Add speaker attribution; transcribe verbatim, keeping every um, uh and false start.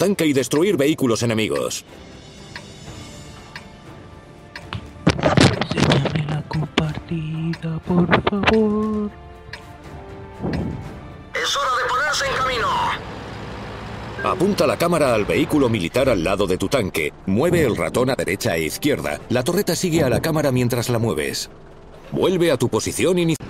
Speaker 1: tanque y destruir vehículos enemigos.
Speaker 2: Enséñame la compartida, por favor.
Speaker 3: ¡Es hora de ponerse en camino!
Speaker 1: Apunta la cámara al vehículo militar al lado de tu tanque. Mueve el ratón a derecha e izquierda. La torreta sigue a la cámara mientras la mueves. Vuelve a tu posición inicial.